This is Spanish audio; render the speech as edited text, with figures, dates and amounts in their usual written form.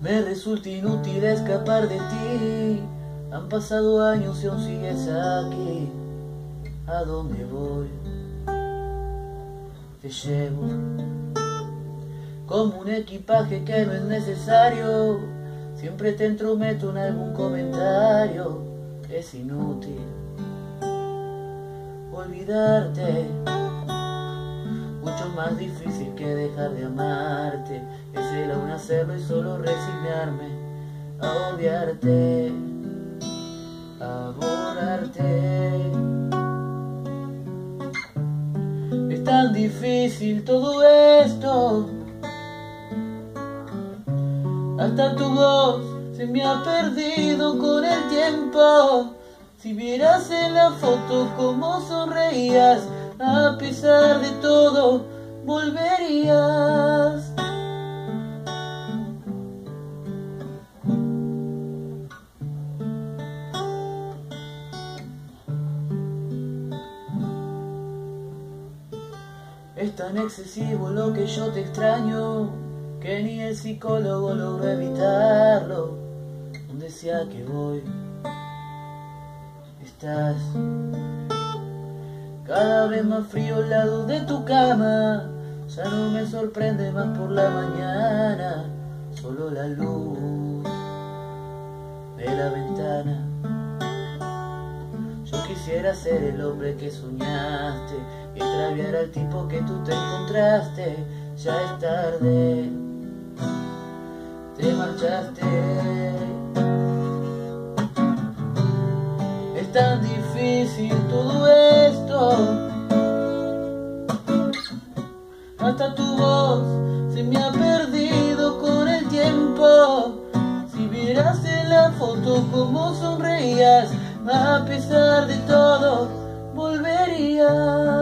Me resulta inútil escapar de ti. Han pasado años y aún sigues aquí. ¿A dónde voy? Te llevo como un equipaje que no es necesario. Siempre te entrometo en algún comentario. Es inútil olvidarte, mucho más difícil que dejar de amarte. Es el aún hacerlo y solo resignarme a obviarte, a borrarte. Es tan difícil todo esto, hasta tu voz se me ha perdido con el tiempo. Si vieras en la foto cómo sonreías, a pesar de todo, volverías. Es tan excesivo lo que yo te extraño, que ni el psicólogo logró evitarlo. Donde sea que voy, estás cada vez más frío al lado de tu cama. Ya no me sorprende más por la mañana, solo la luz de la ventana. Yo quisiera ser el hombre que soñaste y extraviar al tipo que tú te encontraste. Ya es tarde, te marchaste. Es tan difícil todo esto, hasta tu voz se me ha perdido con el tiempo. Si vieras en la foto cómo sonreías, a pesar de todo, volverías.